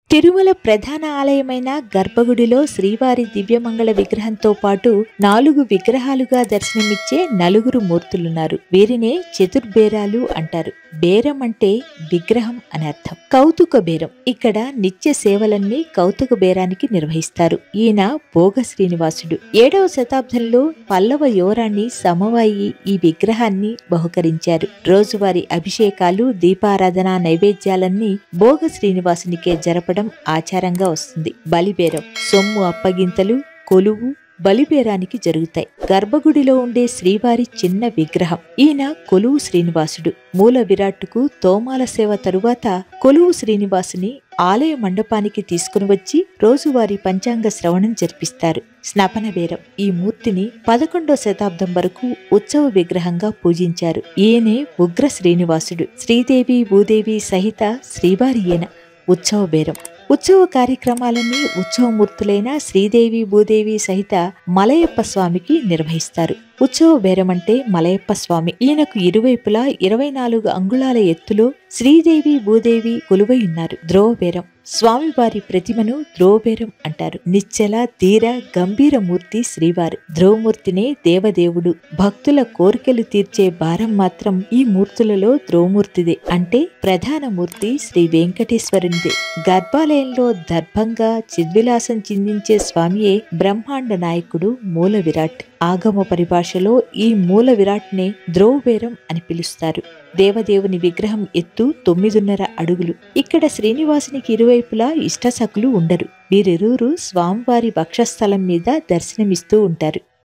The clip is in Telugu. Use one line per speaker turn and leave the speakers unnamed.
తిరుమల ప్రధాన ఆలయమైన గర్భగుడిలో శ్రీవారి దివ్యమంగళ విగ్రహంతో పాటు 4 విగ్రహాలుగా దర్శనమిచ్చే నలుగురు మూర్తులున్నారు. వీరినే చతుర్బేరాలు అంటారు. బేరం అంటే విగ్రహం అని అర్థం. కౌతుక బేరం ఇక్కడ నిత్య సేవలన్నీ కౌతుక బేరానికి నిర్వహిస్తారు. ఈయన భోగ శ్రీనివాసుడు. 7వ శతాబ్దంలో పల్లవ యువరాణి సమవాయి ఈ విగ్రహాన్ని బహుకరించారు. రోజువారీ అభిషేకాలు, దీపారాధన, నైవేద్యాలన్నీ భోగ శ్రీనివాసునికే జరపడం ఆచారంగా వస్తుంది. బలిబేరం సొమ్ము అప్పగింతలు, కొలువు బలిబేరానికి జరుగుతాయి. గర్భగుడిలో ఉండే శ్రీవారి చిన్న విగ్రహం. ఈయన కొలువు శ్రీనివాసుడు. మూల విరాట్టుకు తోమాల సేవ తరువాత కొలువు శ్రీనివాసుని ఆలయ మండపానికి తీసుకుని వచ్చి రోజువారీ పంచాంగ శ్రవణం జరిపిస్తారు. స్నపన బేరం ఈ మూర్తిని 11వ శతాబ్దం వరకు ఉత్సవ విగ్రహంగా పూజించారు. ఈయనే ఉగ్ర శ్రీనివాసుడు. శ్రీదేవి భూదేవి సహిత శ్రీవారి ఈయన. ఉత్సవ బేరం ఉత్సవ కార్యక్రమాలన్నీ ఉత్సవమూర్తులైన శ్రీదేవి భూదేవి సహిత మలయప్ప స్వామికి నిర్వహిస్తారు. ఉత్సవ బేరం అంటే మలయప్ప స్వామి. ఈయనకు ఇరువైపులా 24 అంగుళాల ఎత్తులో శ్రీదేవి భూదేవి కొలువై ఉన్నారు. ధ్రువబేరం స్వామివారి ప్రతిమను ధ్రువబేరం అంటారు. నిశ్చల ధీర గంభీర మూర్తి శ్రీవారు. ధ్రువమూర్తినే దేవదేవుడు. భక్తుల కోరికలు తీర్చే భారం మాత్రం ఈ మూర్తులలో ధ్రువమూర్తిదే. అంటే ప్రధాన మూర్తి శ్రీ వెంకటేశ్వరునిదే. గర్భాలయంలో దర్భంగా చిద్విలాసం చిందించే స్వామియే బ్రహ్మాండ నాయకుడు, మూల విరాట్. ఆగమ పరిభాషలో ఈ మూల విరాట్నే ధ్రువబేరం అని పిలుస్తారు. దేవదేవుని విగ్రహం ఎత్తు 9.5 అడుగులు. ఇక్కడ శ్రీనివాసునికి ఇరువైపులా ఇష్టసఖులు ఉండరు. వీరిరువురు స్వామివారి వక్షస్థలం మీద దర్శనమిస్తూ ఉంటారు.